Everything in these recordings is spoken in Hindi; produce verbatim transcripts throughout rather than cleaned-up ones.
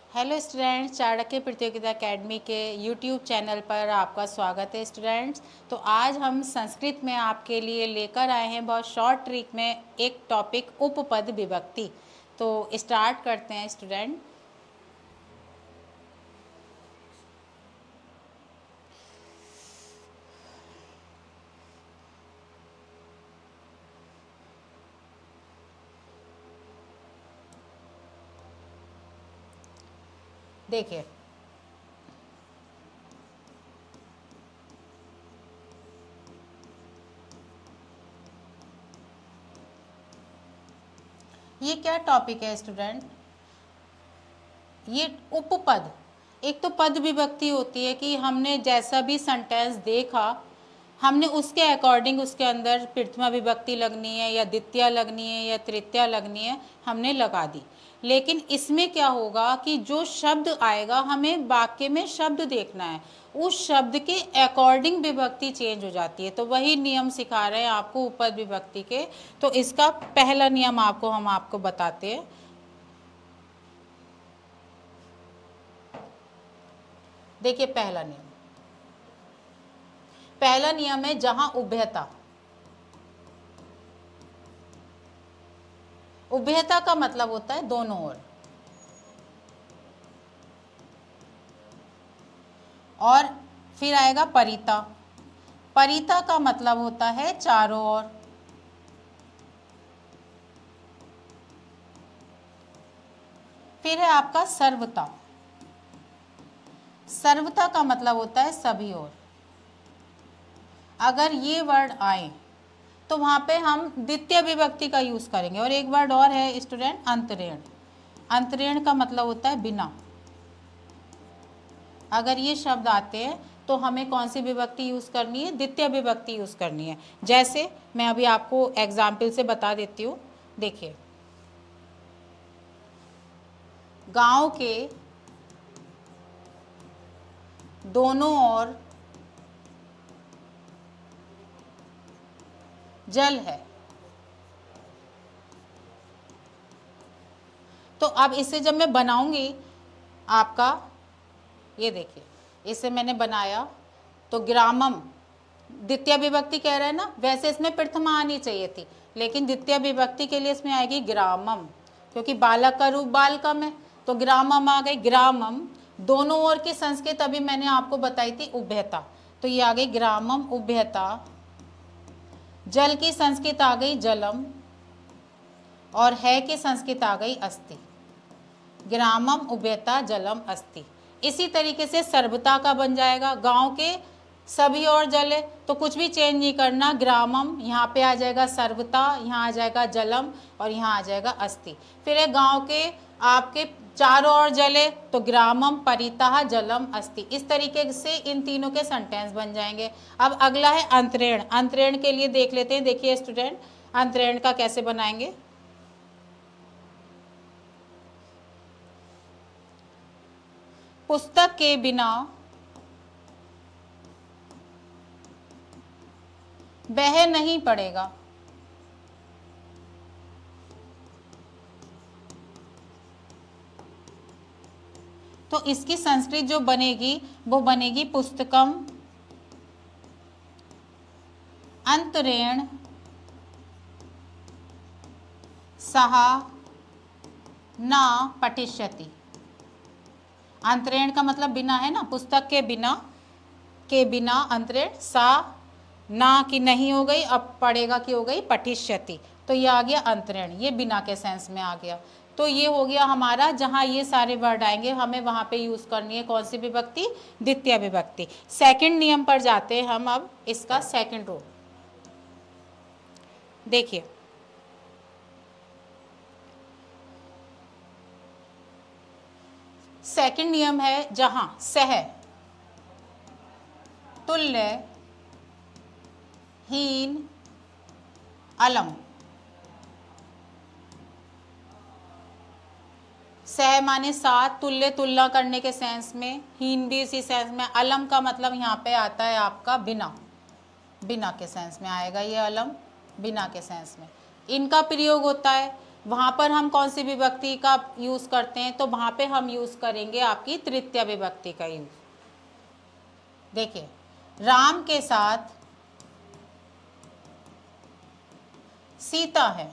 हेलो स्टूडेंट्स, चाणक्य प्रतियोगिता एकेडमी के यूट्यूब चैनल पर आपका स्वागत है स्टूडेंट्स। तो आज हम संस्कृत में आपके लिए लेकर आए हैं बहुत शॉर्ट ट्रिक में एक टॉपिक उपपद विभक्ति। तो स्टार्ट करते हैं स्टूडेंट। देखिए, ये क्या टॉपिक है स्टूडेंट? ये उपपद, एक तो पद विभक्ति होती है कि हमने जैसा भी सेंटेंस देखा हमने उसके अकॉर्डिंग उसके अंदर प्रथमा विभक्ति लगनी है या द्वितीया लगनी है या तृतीया लगनी है, हमने लगा दी। लेकिन इसमें क्या होगा कि जो शब्द आएगा हमें वाक्य में शब्द देखना है, उस शब्द के अकॉर्डिंग विभक्ति चेंज हो जाती है। तो वही नियम सिखा रहे हैं आपको उपपद विभक्ति के। तो इसका पहला नियम आपको हम आपको बताते हैं। देखिए, पहला नियम पहला नियम है जहां उभयता, उभयता का मतलब होता है दोनों ओर, और फिर आएगा परिता। परिता का मतलब होता है चारों ओर। फिर है आपका सर्वता। सर्वता का मतलब होता है सभी ओर। अगर ये वर्ड आए तो वहाँ पे हम द्वितीय विभक्ति का यूज़ करेंगे। और एक वर्ड और है स्टूडेंट, अंतरेण। अंतरेण का मतलब होता है बिना। अगर ये शब्द आते हैं तो हमें कौन सी विभक्ति यूज़ करनी है? द्वितीय विभक्ति यूज़ करनी है। जैसे मैं अभी आपको एग्जाम्पल से बता देती हूँ। देखिए, गांव के दोनों ओर जल है। तो अब इसे जब मैं बनाऊंगी आपका, ये देखिए, इसे मैंने बनाया तो ग्रामम, द्वितीय विभक्ति कह रहे हैं ना, वैसे इसमें प्रथमा आनी चाहिए थी, लेकिन द्वितीय विभक्ति के लिए इसमें आएगी ग्रामम, क्योंकि बालक का रूप बालकम है तो ग्रामम आ गई। ग्रामम, दोनों ओर की संस्कृत अभी मैंने आपको बताई थी उभयता, तो ये आ गई ग्रामम उभयता। जल की संस्कृत आ गई जलम, और है की संस्कृत आ गई अस्ति। ग्रामम उभयता जलम अस्ति। इसी तरीके से सर्वता का बन जाएगा, गांव के सभी और जल है तो कुछ भी चेंज नहीं करना। ग्रामम, यहाँ पे आ जाएगा सर्वता, यहाँ आ जाएगा जलम, और यहाँ आ जाएगा अस्ति। फिर है गांव के आपके चारों ओर जले तो ग्रामम परितः जलम अस्ति। इस तरीके से इन तीनों के सेंटेंस बन जाएंगे। अब अगला है अंतरेण। अंतरेण के लिए देख लेते हैं। देखिए स्टूडेंट, अंतरेण का कैसे बनाएंगे। पुस्तक के बिना वह नहीं पढ़ेगा। तो इसकी संस्कृत जो बनेगी वो बनेगी पुस्तकम अंतरेण सह न पठिष्यति। अंतरेण का मतलब बिना है ना, पुस्तक के बिना, के बिना अंतरेण, सा ना की नहीं हो गई, अब पढ़ेगा की हो गई पठिष्यति। तो ये आ गया अंतरेण, ये बिना के सेंस में आ गया। तो ये हो गया हमारा, जहाँ ये सारे वर्ड आएंगे हमें वहाँ पे यूज़ करनी है कौन सी विभक्ति? द्वितीय विभक्ति। सेकंड नियम पर जाते हैं हम अब, इसका सेकंड रूल देखिए। सेकंड नियम है जहां सह, तुल्य, हीन, अलम। सह माने साथ, तुल्य तुलना करने के सेंस में, हीन भी इसी सेंस में, अलम का मतलब यहाँ पे आता है आपका बिना, बिना के सेंस में आएगा ये अलम, बिना के सेंस में इनका प्रयोग होता है। वहाँ पर हम कौन सी विभक्ति का यूज़ करते हैं, तो वहाँ पे हम यूज़ करेंगे आपकी तृतीय विभक्ति का यूज़। देखिए, राम के साथ सीता है,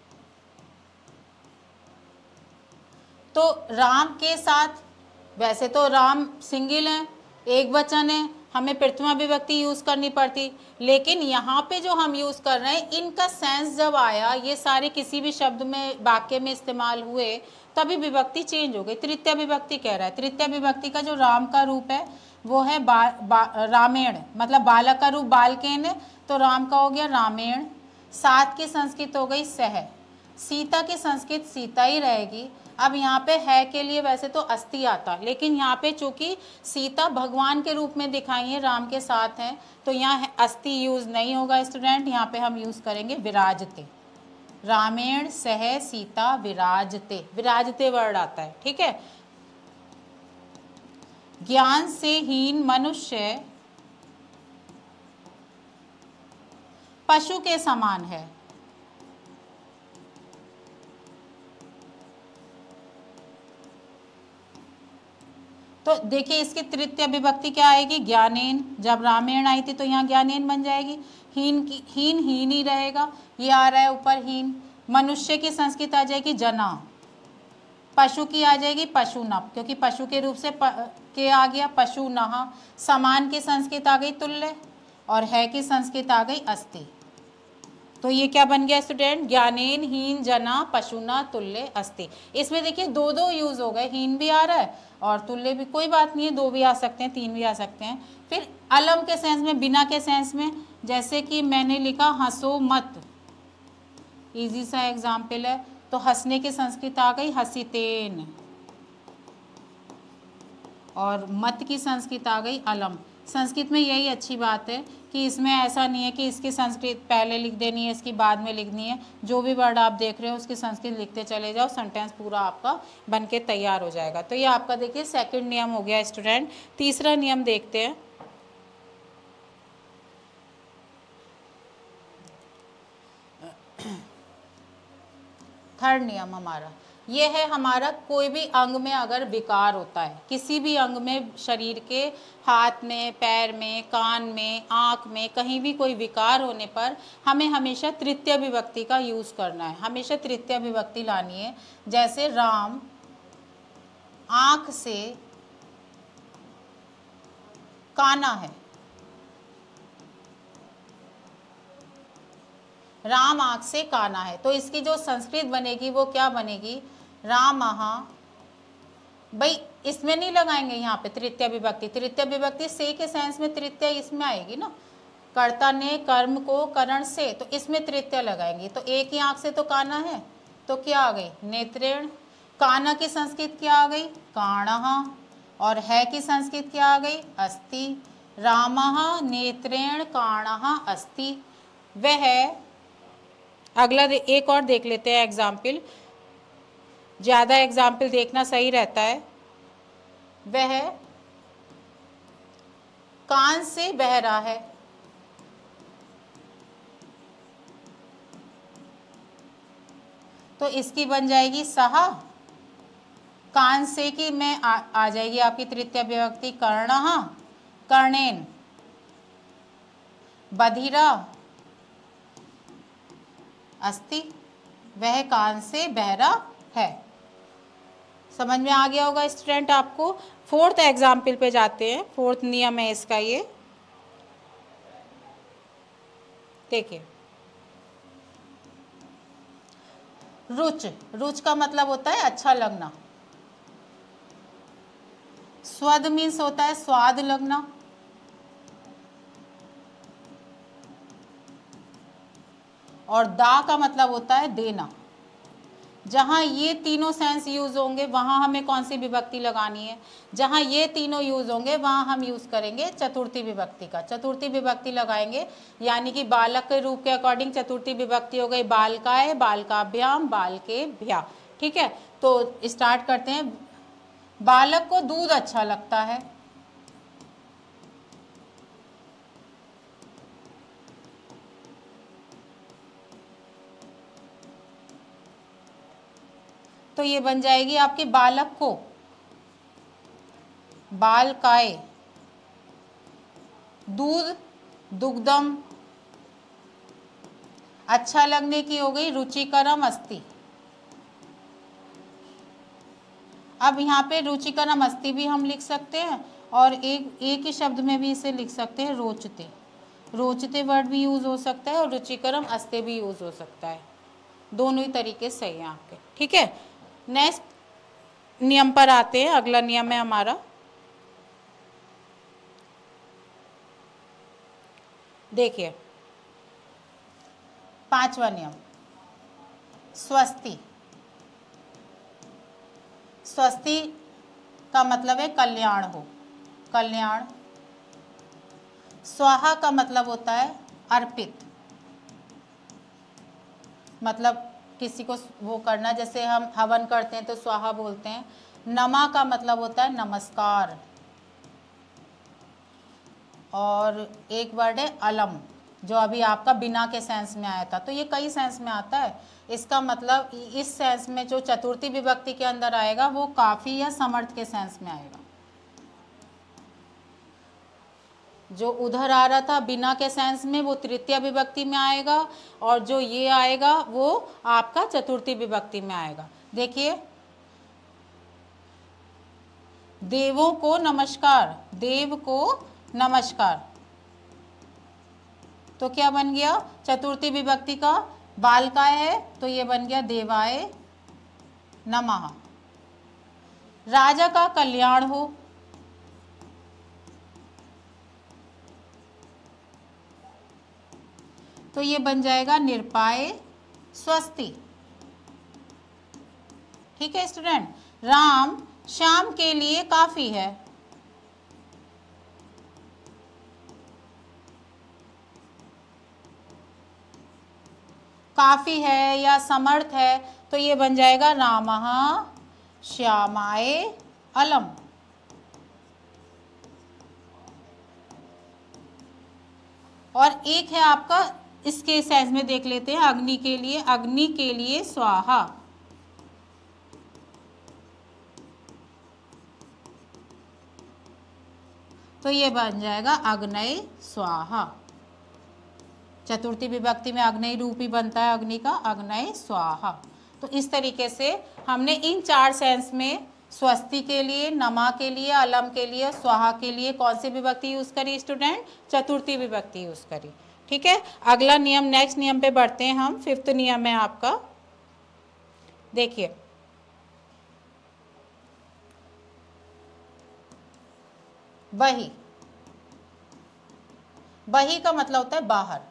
तो राम के साथ, वैसे तो राम सिंगल है, एक वचन है, हमें प्रथमा विभक्ति यूज़ करनी पड़ती, लेकिन यहाँ पे जो हम यूज़ कर रहे हैं, इनका सेंस जब आया, ये सारे किसी भी शब्द में, वाक्य में इस्तेमाल हुए, तभी विभक्ति चेंज हो गई। तृतीय विभक्ति कह रहा है। तृतीय विभक्ति का जो राम का रूप है वो है बा, बा, रामेण, मतलब बालक का रूप बालकेन है, तो राम का हो गया रामेण। सात की संस्कृत हो गई सह, सीता की संस्कृत सीता ही रहेगी। अब यहाँ पे है के लिए वैसे तो अस्ति आता, लेकिन यहाँ पे चूंकि सीता भगवान के रूप में दिखाई है, राम के साथ हैं, तो यहाँ अस्ति यूज नहीं होगा स्टूडेंट, यहाँ पे हम यूज करेंगे विराजते। रामेण सह सीता विराजते, विराजते वर्ड आता है, ठीक है। ज्ञान से हीन मनुष्य पशु के समान है, तो देखिए इसकी तृतीय विभक्ति क्या आएगी, ज्ञानेन। जब रामायण आई थी तो यहाँ ज्ञानेन बन जाएगी। हीन की हीन हीन ही रहेगा, ये आ रहा है ऊपर हीन। मनुष्य की संस्कृत आ जाएगी जना, पशु की आ जाएगी पशुनप, क्योंकि पशु के रूप से प, के आ गया पशु नहा। समान की संस्कृत आ गई तुल्य, और है की संस्कृत आ गई अस्ति। तो ये क्या बन गया स्टूडेंट, ज्ञानेन हीन जना पशुना तुल्य अस्ति। इसमें देखिए दो दो यूज हो गए, हीन भी आ रहा है और तुल्य भी, कोई बात नहीं है, दो भी आ सकते हैं, तीन भी आ सकते हैं। फिर अलम के सेंस में, बिना के सेंस में, जैसे कि मैंने लिखा हंसो मत, इजी सा एग्जाम्पल है, तो हंसने की संस्कृत आ गई हसीतेन, और मत की संस्कृत आ गई अलम। संस्कृत में यही अच्छी बात है कि इसमें ऐसा नहीं है कि इसकी संस्कृत पहले लिख देनी है, इसकी बाद में लिखनी है। जो भी वर्ड आप देख रहे हो उसकी संस्कृत लिखते चले जाओ, सेंटेंस पूरा आपका बन के तैयार हो जाएगा। तो ये आपका देखिए सेकंड नियम हो गया स्टूडेंट। तीसरा नियम देखते हैं। थर्ड नियम हमारा ये है, हमारा कोई भी अंग में अगर विकार होता है, किसी भी अंग में, शरीर के हाथ में, पैर में, कान में, आँख में, कहीं भी कोई विकार होने पर हमें हमेशा तृतीय विभक्ति का यूज़ करना है, हमेशा तृतीय विभक्ति लानी है। जैसे राम आँख से काना है, राम आँख से काना है, तो इसकी जो संस्कृत बनेगी वो क्या बनेगी, रामः। भाई इसमें नहीं लगाएंगे यहाँ पे तृतीय विभक्ति, तृतीय विभक्ति से के सेंस में तृतीय इसमें आएगी ना, कर्ता ने कर्म को करण से, तो इसमें तृतीय लगाएंगे। तो एक ही आँख से तो काना है, तो क्या आ गई नेत्रेण। काना की संस्कृत क्या आ गई काणः, और है की संस्कृत क्या आ गई अस्ति। रामः नेत्रेण काणः अस्ति। वह, अगला एक और देख लेते हैं एग्जाम्पल, ज़्यादा एग्जाम्पल देखना सही रहता है। वह कान से बह रहा है, तो इसकी बन जाएगी सहा। कान से की में आ, आ जाएगी आपकी तृतीय विभक्ति कर्णः, कर्णेन। बधिरा अस्ति, वह कान से बहरा है। समझ में आ गया होगा स्टूडेंट आपको। फोर्थ एग्जाम्पल पे जाते हैं, फोर्थ नियम है इसका ये, देखिए। रुच, रुच का मतलब होता है अच्छा लगना। स्वद मीन्स होता है स्वाद लगना। और दा का मतलब होता है देना। जहाँ ये तीनों सेंस यूज होंगे वहाँ हमें कौन सी विभक्ति लगानी है, जहाँ ये तीनों यूज होंगे वहाँ हम यूज करेंगे चतुर्थी विभक्ति का, चतुर्थी विभक्ति लगाएंगे। यानी कि बालक के रूप के अकॉर्डिंग चतुर्थी विभक्ति हो गई बालकाय, बालकाभ्याम, बालकेभ्या। ठीक है, तो स्टार्ट करते हैं। बालक को दूध अच्छा लगता है, तो ये बन जाएगी आपके बालक को, बालकाय, दूध दुग्धम, अच्छा लगने की हो गई रुचिकरम अस्ति। अब यहाँ पे रुचिकरम अस्ति भी हम लिख सकते हैं और एक एक ही शब्द में भी इसे लिख सकते हैं रोचते, रोचते वर्ड भी यूज़ हो सकता है और रुचिकरम अस्ते भी यूज़ हो सकता है, दोनों ही तरीके सही हैं आपके। ठीक है, नेक्स्ट नियम पर आते हैं। अगला नियम है हमारा, देखिए पांचवा नियम, स्वस्ति। स्वस्ति का मतलब है कल्याण हो, कल्याण। स्वाहा का मतलब होता है अर्पित, मतलब किसी को वो करना, जैसे हम हवन करते हैं तो स्वाहा बोलते हैं। नमा का मतलब होता है नमस्कार, और एक वर्ड है अलम, जो अभी आपका बिना के सेंस में आया था, तो ये कई सेंस में आता है। इसका मतलब इस सेंस में जो चतुर्थी विभक्ति के अंदर आएगा वो काफ़ी या समर्थ के सेंस में आएगा। जो उधर आ रहा था बिना के सेंस में वो तृतीय विभक्ति में आएगा, और जो ये आएगा वो आपका चतुर्थी विभक्ति में आएगा। देखिए, देवों को नमस्कार, देव को नमस्कार, तो क्या बन गया, चतुर्थी विभक्ति का बालकाय है तो ये बन गया देवाय नमः। राजा का कल्याण हो, तो ये बन जाएगा निरपाय स्वस्ति। ठीक है स्टूडेंट, राम श्याम के लिए काफी है, काफी है या समर्थ है, तो ये बन जाएगा रामः श्यामाय अलम। और एक है आपका, इसके सेंस में देख लेते हैं, अग्नि के लिए, अग्नि के लिए स्वाहा, तो ये बन जाएगा अग्नय स्वाहा। चतुर्थी विभक्ति में अग्नय रूप ही बनता है अग्नि का, अग्नय स्वाहा। तो इस तरीके से हमने इन चार सेंस में स्वस्ति के लिए, नमा के लिए, अलम के लिए, स्वाहा के लिए कौन सी विभक्ति यूज करी स्टूडेंट, चतुर्थी विभक्ति यूज करी। ठीक है, अगला नियम, नेक्स्ट नियम पे बढ़ते हैं हम। फिफ्थ नियम है आपका, देखिए बही। बही का मतलब होता है बाहर।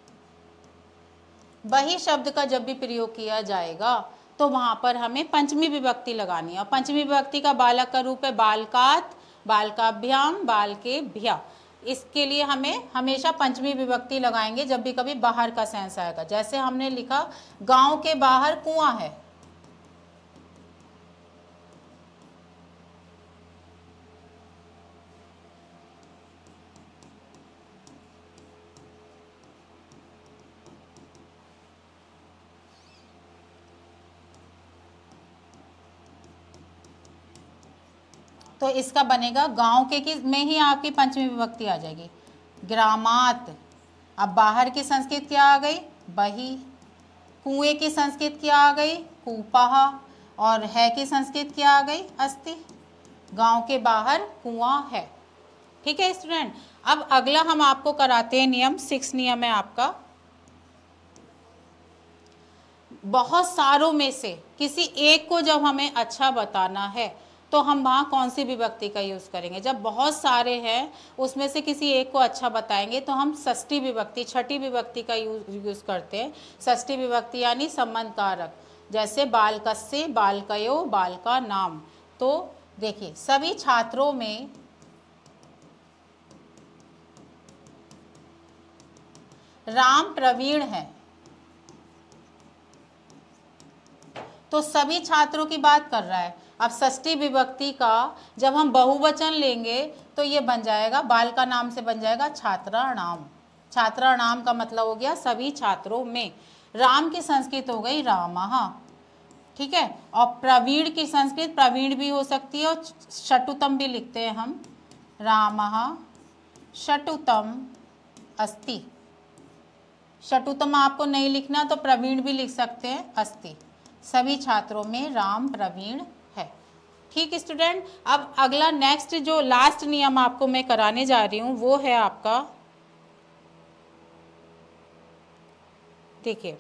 बही शब्द का जब भी प्रयोग किया जाएगा तो वहां पर हमें पंचमी विभक्ति लगानी है, और पंचमी विभक्ति का बालक का रूप है बालकात, बालकाभ्याम, बालकेभ्या। इसके लिए हमें हमेशा पंचमी विभक्ति लगाएंगे जब भी कभी बाहर का सेंस आएगा। जैसे हमने लिखा गांव के बाहर कुआं है, तो इसका बनेगा गांव के की में ही आपकी पंचमी विभक्ति आ जाएगी, ग्रामात। अब बाहर की संस्कृत क्या आ गई, बही। कुएं की संस्कृत क्या आ गई, कूपह। और है की संस्कृत क्या आ गई, अस्ति। गांव के बाहर कुआं है। ठीक है स्टूडेंट, अब अगला हम आपको कराते हैं नियम, सिक्स नियम है आपका। बहुत सारों में से किसी एक को जब हमें अच्छा बताना है तो हम वहाँ कौन सी विभक्ति का यूज़ करेंगे। जब बहुत सारे हैं उसमें से किसी एक को अच्छा बताएंगे तो हम षष्ठी विभक्ति, छठी विभक्ति का यूज यूज़ करते हैं। षष्ठी विभक्ति यानी संबंध कारक, जैसे बालकस्य, बालकयो, बालका नाम। तो देखिए सभी छात्रों में राम प्रवीण है, तो सभी छात्रों की बात कर रहा है। अब षष्ठी विभक्ति का जब हम बहुवचन लेंगे तो ये बन जाएगा, बाल का नाम से बन जाएगा छात्राणाम। छात्राणाम का मतलब हो गया सभी छात्रों में। राम की संस्कृत हो गई रामः, ठीक है। और प्रवीण की संस्कृत प्रवीण भी हो सकती है और शटुतम भी लिखते हैं हम, रामः शटुतम अस्ति। शटुतम आपको नहीं लिखना तो प्रवीण भी लिख सकते हैं, अस्ति। सभी छात्रों में राम प्रवीण है। ठीक स्टूडेंट, अब अगला नेक्स्ट जो लास्ट नियम आपको मैं कराने जा रही हूँ वो है आपका, देखिए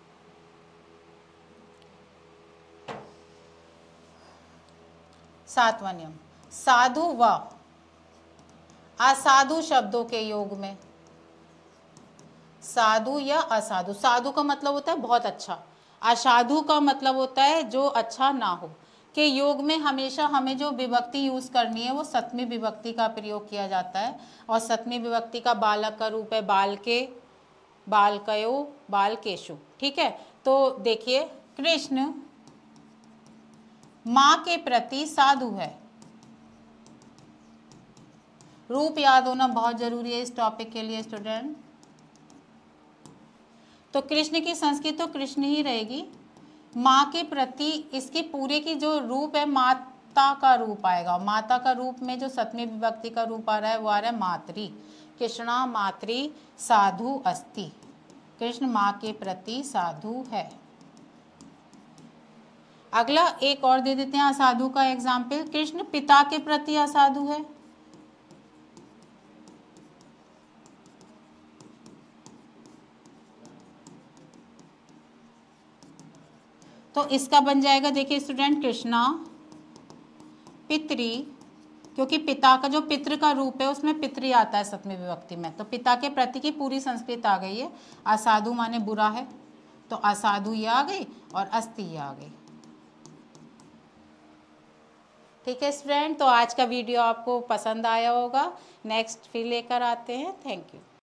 सातवां नियम, साधु व असाधु शब्दों के योग में, साधु या असाधु, साधु का मतलब होता है बहुत अच्छा, असाधु का मतलब होता है जो अच्छा ना हो, के योग में हमेशा हमें जो विभक्ति यूज करनी है वो सप्तमी विभक्ति का प्रयोग किया जाता है। और सप्तमी विभक्ति का बालक का रूप है बालके, बालकयो, बालकेशु। ठीक है, तो देखिए कृष्ण माँ के प्रति साधु है। रूप याद होना बहुत जरूरी है इस टॉपिक के लिए स्टूडेंट। तो कृष्ण की संस्कृत तो कृष्ण ही रहेगी। माँ के प्रति इसके पूरे की जो रूप है माता का रूप आएगा। माता का रूप में जो सप्तमी विभक्ति का रूप आ रहा है वो आ रहा है मातृ। कृष्णा मातृ साधु अस्ति, कृष्ण माँ के प्रति साधु है। अगला एक और दे देते हैं असाधु का एग्जाम्पल, कृष्ण पिता के प्रति असाधु है। तो इसका बन जाएगा, देखिए स्टूडेंट, कृष्णा पितृ, क्योंकि पिता का जो पितृ का रूप है उसमें पितृ आता है सप्तमी विभक्ति में, तो पिता के प्रति की पूरी संस्कृत आ गई है। असाधु माने बुरा है, तो असाधु ये आ गई और अस्ति ये आ गई। ठीक है स्टूडेंट, तो आज का वीडियो आपको पसंद आया होगा। नेक्स्ट फिर लेकर आते हैं। Thank you.